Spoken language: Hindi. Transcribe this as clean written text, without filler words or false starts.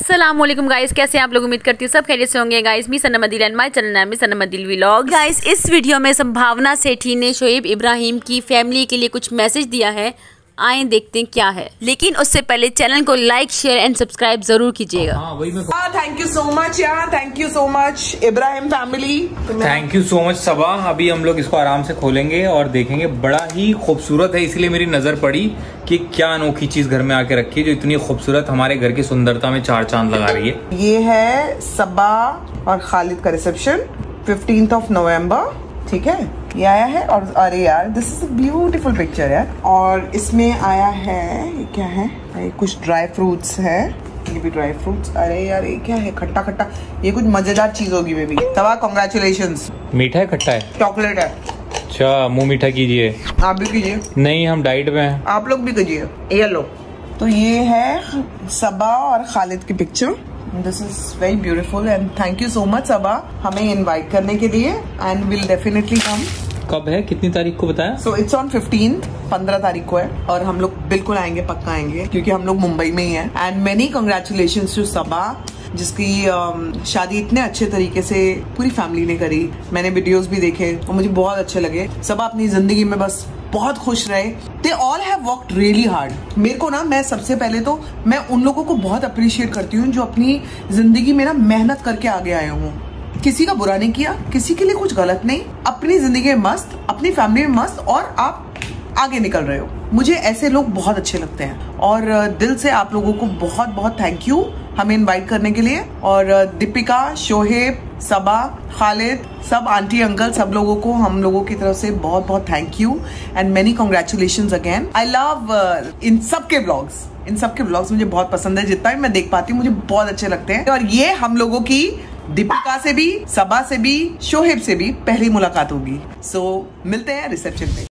अस्सलामुअलैकुम गाइस, कैसे हैं आप लोग। उम्मीद करती हूँ सब खैरियत से होंगे guys. Me Sanam Adeel and my channel नाम है सनम अदील व्लॉग। गाइस इस वीडियो में संभावना सेठी ने शोएब इब्राहिम की फैमिली के लिए कुछ मैसेज दिया है, आए देखते हैं क्या है। लेकिन उससे पहले चैनल को लाइक शेयर एंड सब्सक्राइब जरूर कीजिएगा। थैंक यू सो मच यार, thank you so much Ibrahim family, thank you so much Saba. अभी हम लोग इसको आराम से खोलेंगे और देखेंगे। बड़ा ही खूबसूरत है, इसलिए मेरी नजर पड़ी कि क्या अनोखी चीज घर में आके रखी है जो इतनी खूबसूरत हमारे घर की सुंदरता में चार चांद लगा रही है। ये है सबा और खालिद का रिसेप्शन 15 नवंबर, ठीक है। ये आया है और अरे यार this is a beautiful picture यार। और इसमें आया है, ये क्या है, ये कुछ ड्राई फ्रूट्स है, ये भी ड्राई फ्रूट्स। अरे यार ये क्या है, खट्टा खट्टा, ये कुछ मजेदार चीज होगी मे बी। Saba congratulations. मीठा है खट्टा है? चॉकलेट है। अच्छा मुंह मीठा कीजिए। आप भी कीजिए। नहीं हम डाइट में हैं। आप लोग भी कीजिए। ये लो, तो ये है सबा और खालिद की picture. This is very beautiful and thank you so much Saba हमें इनवाइट करने के लिए, एंड विल डेफिनेटली कम। कब है, कितनी तारीख को बताया? सो इट्स ऑन 15 तारीख को है और हम लोग बिल्कुल आएंगे, पक्का आएंगे, क्योंकि हम लोग मुंबई में ही हैं। And many congratulations to Saba, जिसकी शादी इतने अच्छे तरीके से पूरी फैमिली ने करी। मैंने वीडियोस भी देखे और मुझे बहुत अच्छे लगे। सबा अपनी जिंदगी में बस बहुत खुश रहे। They all have worked really hard. मेरे को ना, मैं सबसे पहले तो मैं उन लोगों को बहुत अप्रिशिएट करती हूँ जो अपनी जिंदगी में ना मेहनत करके आगे आए हूँ। किसी का बुरा नहीं किया, किसी के लिए कुछ गलत नहीं, अपनी जिंदगी में मस्त, अपनी फैमिली में मस्त, और आप आगे निकल रहे हो। मुझे ऐसे लोग बहुत अच्छे लगते हैं और दिल से आप लोगों को बहुत बहुत थैंक यू हमें इनवाइट करने के लिए। और दीपिका, शोहेब, सबा, खालिद, सब आंटी अंकल, सब लोगों को हम लोगों की तरफ से बहुत बहुत thank you and many congratulations again. I love इन सबके व्लॉग्स मुझे बहुत पसंद है। जितना भी मैं देख पाती हूँ मुझे बहुत अच्छे लगते हैं। और ये हम लोगों की दीपिका से भी, सबा से भी, शोहेब से भी पहली मुलाकात होगी। सो मिलते हैं रिसेप्शन पे।